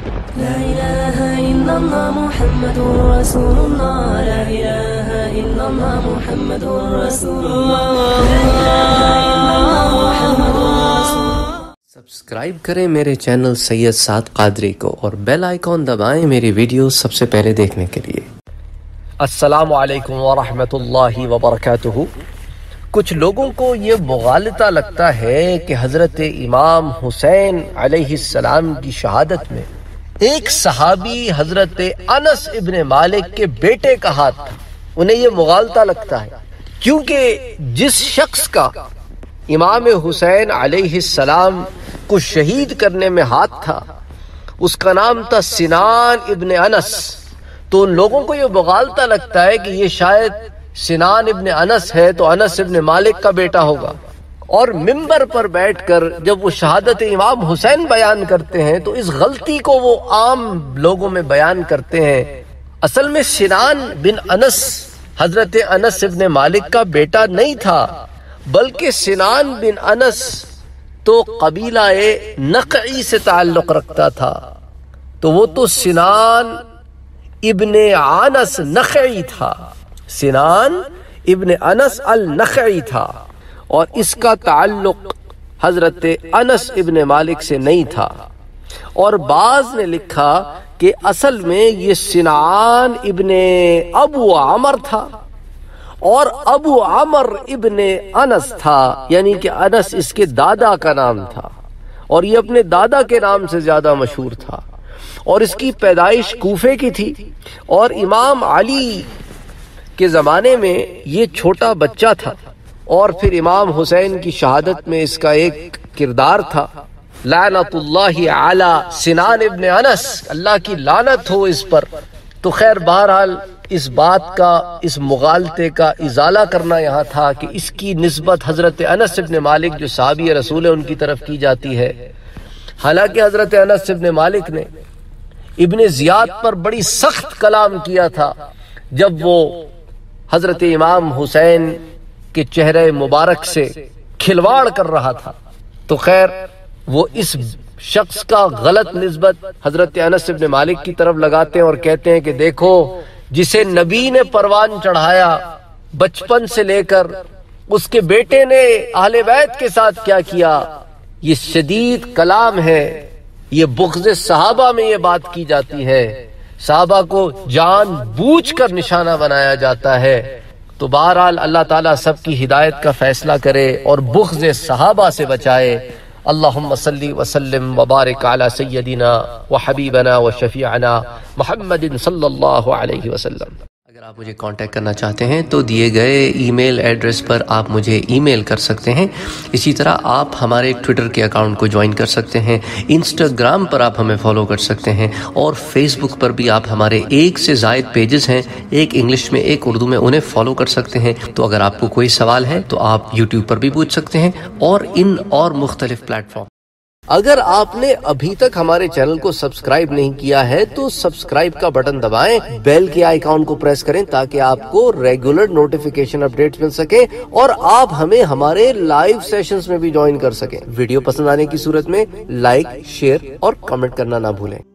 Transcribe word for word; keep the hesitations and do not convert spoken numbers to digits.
لا إله إلا الله محمد رسول الله لا إله إلا الله محمد رسول الله لا إله إلا الله محمد رسول الله. سبسکرائب کریں میرے چینل سید سعد قادری کو اور بیل آئیکن دبائیں میری ویڈیو سب سے پہلے دیکھنے کے لیے. السلام علیکم ورحمۃ اللہ وبرکاتہ. کچھ لوگوں کو یہ مغالطہ لگتا ہے کہ حضرت امام حسین علیہ السلام کی شہادت میں ایک صحابی حضرت انس ابن مالک کے بیٹے کا ہاتھ تھا. انہیں یہ مغالطہ لگتا ہے کیونکہ جس شخص کا امام حسین علیہ السلام کو شہید کرنے میں ہاتھ تھا اس کا نام تھا سنان ابن انس. تو ان لوگوں کو یہ مغالطہ لگتا ہے کہ یہ شاید سنان ابن انس ہے تو انس ابن مالک کا بیٹا ہوگا، اور ممبر پر بیٹھ کر جب وہ شہادت امام حسین بیان کرتے ہیں تو اس غلطی کو وہ عام لوگوں میں بیان کرتے ہیں. اصل میں سنان بن انس حضرت انس ابن مالک کا بیٹا نہیں تھا، بلکہ سنان بن انس تو قبیلہ نقعی سے تعلق رکھتا تھا. تو وہ تو سنان ابن انس نخعی تھا، سنان ابن انس النخعی تھا، اور اس کا تعلق حضرت انس ابن مالک سے نہیں تھا. اور بعض نے لکھا کہ اصل میں یہ سنان ابن ابو عمر تھا اور ابو عمر ابن انس تھا، یعنی کہ انس اس کے دادا کا نام تھا اور یہ اپنے دادا کے نام سے زیادہ مشہور تھا. اور اس کی پیدائش کوفے کی تھی، اور امام علی کے زمانے میں یہ چھوٹا بچہ تھا، اور پھر امام حسین کی شہادت میں اس کا ایک کردار تھا. لعنت اللہ علی سنان ابن انس، اللہ کی لعنت ہو اس پر. تو خیر بہرحال اس بات کا، اس مغالطے کا ازالہ کرنا یہاں تھا کہ اس کی نسبت حضرت انس ابن مالک جو صحابی رسول ہے ان کی طرف کی جاتی ہے. حالانکہ حضرت انس ابن مالک نے ابن زیاد پر بڑی سخت کلام کیا تھا جب وہ حضرت امام حسین کے چہرے مبارک سے کھلواڑ کر رہا تھا. تو خیر وہ اس شخص کا غلط نسبت حضرت انس ابن مالک کی طرف لگاتے ہیں اور کہتے ہیں کہ دیکھو جسے نبی نے پروان چڑھایا بچپن سے لے کر، اس کے بیٹے نے اہل بیت کے ساتھ کیا کیا. یہ شدید کلام ہے، یہ بغض صحابہ میں یہ بات کی جاتی ہے، صحابہ کو جان بوجھ کر نشانہ بنایا جاتا ہے. تو بہرحال اللہ تعالیٰ سب کی ہدایت کا فیصلہ کرے اور بغض صحابہ سے بچائے. اللہم صلی وسلم وبارک علی سیدنا وحبیبنا وشفیعنا محمد صلی اللہ علیہ وسلم. اگر آپ مجھے کانٹیکٹ کرنا چاہتے ہیں تو دیے گئے ای میل ایڈریس پر آپ مجھے ای میل کر سکتے ہیں. اسی طرح آپ ہمارے ٹویٹر کے اکاؤنٹ کو جوائن کر سکتے ہیں، انسٹاگرام پر آپ ہمیں فالو کر سکتے ہیں، اور فیس بک پر بھی آپ ہمارے ایک سے زائد پیجز ہیں، ایک انگلش میں ایک اردو میں، انہیں فالو کر سکتے ہیں. تو اگر آپ کو کوئی سوال ہے تو آپ یوٹیوب پر بھی پوچھ سکتے ہیں اور ان اور مختلف پلیٹ فارم. اگر آپ نے ابھی تک ہمارے چینل کو سبسکرائب نہیں کیا ہے تو سبسکرائب کا بٹن دبائیں، بیل کے آئیکن کو پریس کریں تاکہ آپ کو ریگولر نوٹیفیکیشن اپڈیٹس مل سکیں اور آپ ہمیں ہمارے لائیو سیشنز میں بھی جوائن کر سکیں. ویڈیو پسند آنے کی صورت میں لائک، شیئر اور کمنٹ کرنا نہ بھولیں.